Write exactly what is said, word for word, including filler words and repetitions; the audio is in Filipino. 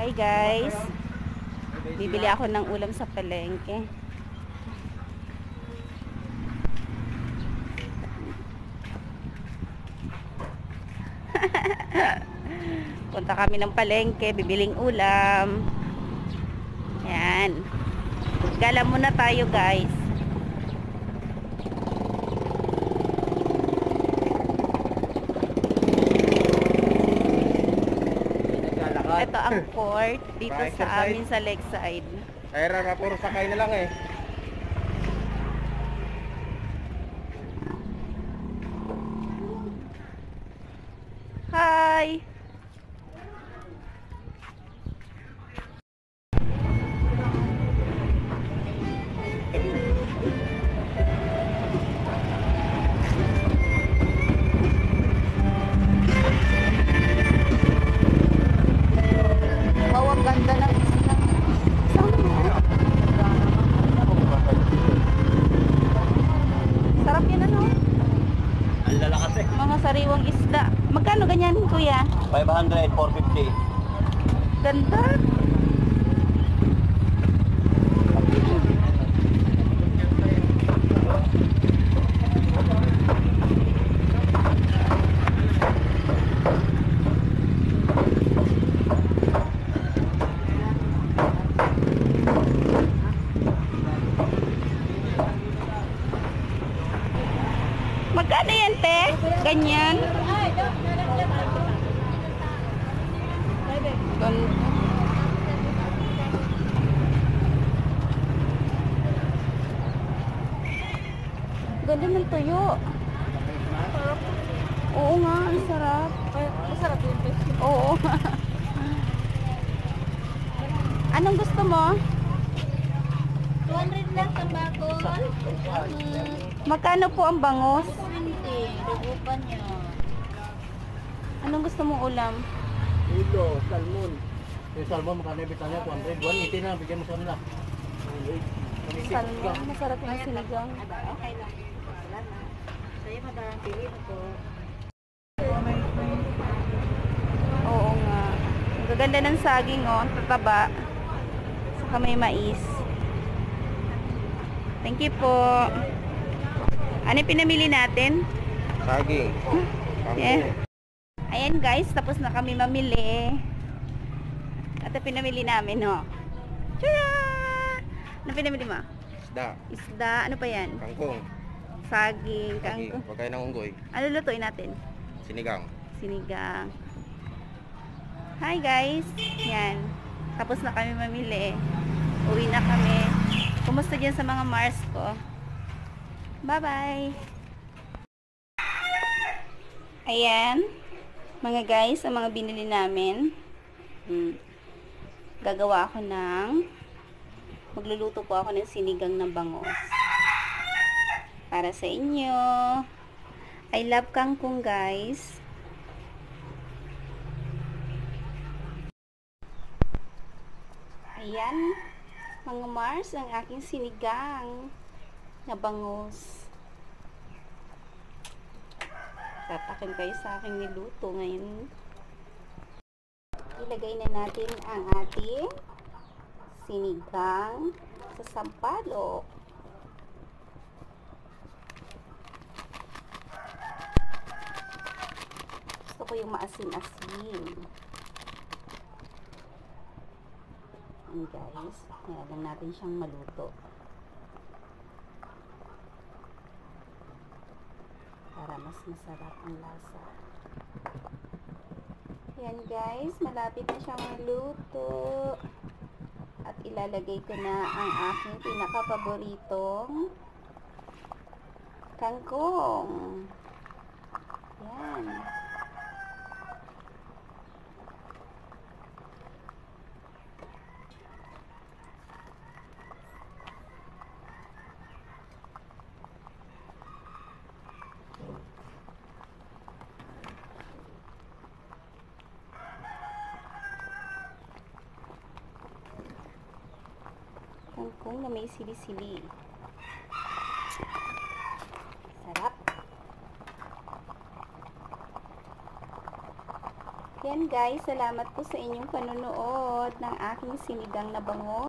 Hi guys. Bibili ako ng ulam sa palengke. Punta kami ng palengke, bibiling ulam. Yan. Gala muna tayo guys. Ito ang court dito sa amin sa Lakeside. Kaya rara, puro sakay na lang eh. Hi! Wow, ang ganda ng isla. Sarap yan ano? Ang lalakas eh. Mga sariwang isda. Magkano ganyan kuya? five hundred, four fifty. Ganda. Magkano yan, te? Ganyan? Ganda. Ganda ng tuyo. Oo nga, ang sarap. Masarap yun, te. Oo. Anong gusto mo? two hundred lang sa bago. Magkano po ang bangus? twenty. Dugupan nyo. Anong gusto mong ulam? Ulo, salmon. Yung salmon, magkano yung bitanya? two hundred. one eighty na, bigyan mo sa nila. Salmon. Masarap yung sinigang. Okay lang. Salamat. Sa'yo madarang pili mo po. Oo nga. Ang gaganda ng saging, oh. Ang tataba. Saka may mais. Thank you po. Ano yung pinamili natin? Saging. Yeah. Ayan guys, tapos na kami mamili. At ang pinamili namin, no? Tara! Ano pinamili mo? Isda. Isda. Ano pa yan? Kangkong. Saging. Saging. Kangkong. Pagkain ng unggoy. Ano lutuin natin? Sinigang. Sinigang. Hi guys. Yan. Tapos na kami mamili. Uwi na kami. Kumusta dyan sa mga Mars ko? Bye-bye! Ayan. Mga guys, ang mga binili namin. Hmm. Gagawa ako ng magluluto po ako ng sinigang na bangus. Para sa inyo. I love kangkong guys. Ayan. Mga Mars, ang aking sinigang na bangus. Tatakin kayo sa aking niluto ngayon. Ilagay na natin ang ating sinigang sa sampalok. Gusto ko yung maasin-asin. Ayan guys, kaya lang natin siyang maluto para mas masarap ang lasa. Ayan guys, malapit na siyang maluto at ilalagay ko na ang aking pinaka-paboritong kangkong. Ayan. Kangkong na may sili-sili. Sarap. Yan guys, salamat po sa inyong panonood. nanonood ng aking sinigang na bango.